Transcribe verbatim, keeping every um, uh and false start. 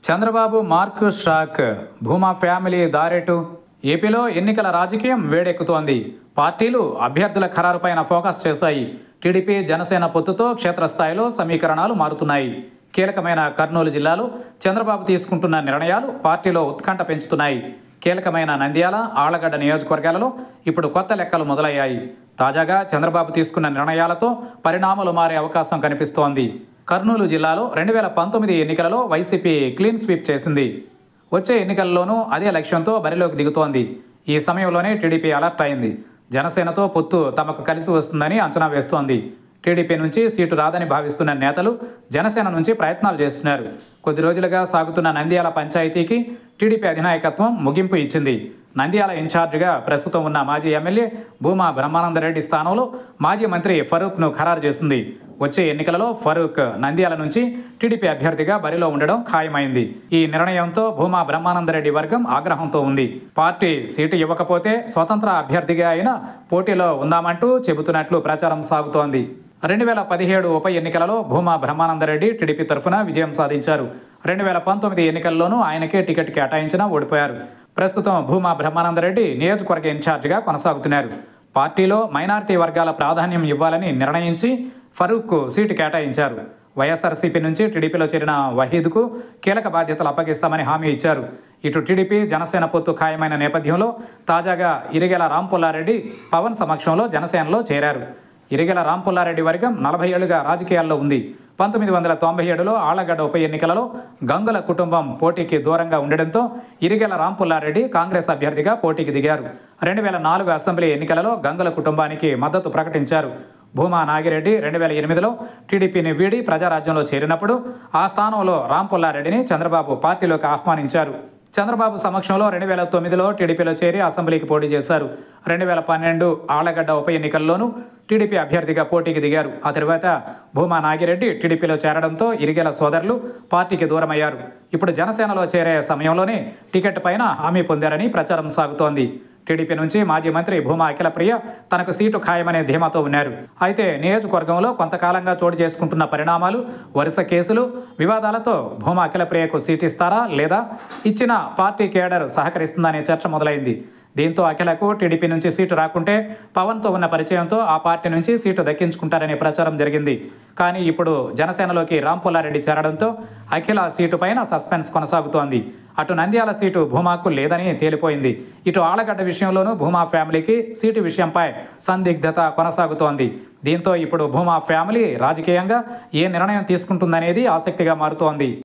Chandrababu mark shock. Bhuma family దారేటు. ఏపీలో ఎన్నికల రాజకీయం వేడెక్కుతోంది. పార్టీలు అభ్యర్థుల ఖరారుపైన ఫోకస్ చేశాయి. టీడీపీ జనసేన పొత్తుతో క్షేత్రస్థాయిలో సమీకరణాలు మారుతున్నాయి. కీలకమైన కర్నూలు జిల్లాలో చంద్రబాబు తీసుకుంటున్న నిర్ణయాలు పార్టీలో ఉత్కంఠ పెంచుతున్నాయి. కీలకమైన నంద్యాల, ఆళ్లగడ్డ నియోజకవర్గాలలో ఇప్పుడు కొత్త లెక్కలు మొదలయ్యాయి. తాజాగా చంద్రబాబు తీసుకున్న నిర్ణయాలతో పరిణామాలు మారే అవకాశం కనిపిస్తోంది. కర్నూలు జిల్లాలో రెండు వేల పంతొమ్మిది ఎన్నికలలో వైసీపీ క్లీన్ స్వీప్ చేసింది. వచ్చే ఎన్నికల్లోనూ అదే లక్ష్యంతో బరిలోకి దిగుతోంది. ఈ సమయంలోనే టీడీపీ అలర్ట్ అయింది. జనసేనతో పొత్తు తమకు కలిసి వస్తుందని అంచనా వేస్తోంది. టీడీపీ నుంచి సీటు రాదని భావిస్తున్న నేతలు జనసేన నుంచి ప్రయత్నాలు చేస్తున్నారు. కొద్ది రోజులుగా సాగుతున్న నంద్యాల పంచాయతీకి టీడీపీ అధినాయకత్వం ముగింపు ఇచ్చింది. నంద్యాల ఇన్ఛార్జిగా ప్రస్తుతం ఉన్న మాజీ ఎమ్మెల్యే భూమా బ్రహ్మానందరెడ్డి స్థానంలో మాజీ మంత్రి ఫరూక్ను ఖరారు చేసింది. వచ్చే ఎన్నికలలో ఫరూక్ నంద్యాల నుంచి టీడీపీ అభ్యర్థిగా బరిలో ఉండడం ఖాయమైంది. ఈ నిర్ణయంతో భూమా బ్రహ్మానందరెడ్డి వర్గం ఆగ్రహంతో ఉంది. పార్టీ సీటు ఇవ్వకపోతే స్వతంత్ర అభ్యర్థిగా అయినా పోటీలో ఉందామంటూ చెబుతున్నట్లు ప్రచారం సాగుతోంది. రెండు వేల పదిహేడు ఉప ఎన్నికలలో భూమా బ్రహ్మానందరెడ్డి టీడీపీ తరఫున విజయం సాధించారు. రెండు వేల పంతొమ్మిది ఎన్నికల్లోనూ ఆయనకే టికెట్ కేటాయించినా ఓడిపోయారు. ప్రస్తుతం భూమా బ్రహ్మానందరెడ్డి నియోజకవర్గ ఇన్ఛార్జిగా కొనసాగుతున్నారు. పార్టీలో మైనారిటీ వర్గాల ప్రాధాన్యం ఇవ్వాలని నిర్ణయించి ఫరూక్కు సీటు కేటాయించారు. వైఎస్ఆర్సీపీ నుంచి టీడీపీలో చేరిన వహీద్కు కీలక బాధ్యతలు అప్పగిస్తామని హామీ ఇచ్చారు. ఇటు టీడీపీ జనసేన పొత్తు ఖాయమైన నేపథ్యంలో తాజాగా ఇరిగెల రాంపుల్లారెడ్డి పవన్ సమక్షంలో జనసేనలో చేరారు. ఇరిగెల రాంపుల్లారెడ్డి వర్గం నలభై ఏళ్లుగా రాజకీయాల్లో ఉంది. పంతొమ్మిది వందల తొంభై ఏడులో ఆళ్లగడ్డ ఉప ఎన్నికలలో గంగుల కుటుంబం పోటీకి దూరంగా ఉండడంతో ఇరిగెల రాంపుల్లారెడ్డి కాంగ్రెస్ అభ్యర్థిగా పోటీకి దిగారు. రెండు వేల నాలుగు అసెంబ్లీ ఎన్నికలలో గంగుల కుటుంబానికి మద్దతు ప్రకటించారు. భూమా నాగిరెడ్డి రెండు వేల ఎనిమిదిలో టీడీపీని వీడి ప్రజారాజ్యంలో చేరినప్పుడు ఆ స్థానంలో రాంపుల్లారెడ్డిని చంద్రబాబు పార్టీలోకి ఆహ్వానించారు. చంద్రబాబు సమక్షంలో రెండు వేల తొమ్మిదిలో టీడీపీలో చేరి అసెంబ్లీకి పోటీ చేశారు. రెండు వేల పన్నెండు ఆళ్లగడ్డ ఉప ఎన్నికల్లోనూ టీడీపీ అభ్యర్థిగా పోటీకి దిగారు. ఆ తర్వాత భూమా నాగిరెడ్డి టీడీపీలో చేరడంతో ఇరిగెల సోదరులు పార్టీకి దూరమయ్యారు. ఇప్పుడు జనసేనలో చేరే సమయంలోనే టికెట్ పైన హామీ పొందారని ప్రచారం సాగుతోంది. టీడీపీ నుంచి మాజీ మంత్రి భూమా అఖిలప్రియ తనకు సీటు ఖాయమనే ధీమాతో ఉన్నారు. అయితే నియోజకవర్గంలో కొంతకాలంగా చోటు చేసుకుంటున్న పరిణామాలు, వరుస కేసులు, వివాదాలతో భూమా అఖిలప్రియకు సీటు ఇస్తారా లేదా ఇచ్చిన పార్టీ కేడర్ సహకరిస్తుందనే చర్చ మొదలైంది. దీంతో అఖిలకు టీడీపీ నుంచి సీటు రాకుంటే పవన్తో ఉన్న పరిచయంతో ఆ పార్టీ నుంచి సీటు దక్కించుకుంటారనే ప్రచారం జరిగింది. కానీ ఇప్పుడు జనసేనలోకి రాంపుల్లారెడ్డి చేరడంతో అఖిల సీటు పైన సస్పెన్స్ కొనసాగుతోంది. అటు నంద్యాల సీటు భూమాకు లేదని తేలిపోయింది. ఇటు ఆళ్లగడ్డ విషయంలోనూ భూమా ఫ్యామిలీకి సీటు విషయంపై సందిగ్ధత కొనసాగుతోంది. దీంతో ఇప్పుడు భూమా ఫ్యామిలీ రాజకీయంగా ఏ నిర్ణయం తీసుకుంటుందనేది ఆసక్తిగా మారుతోంది.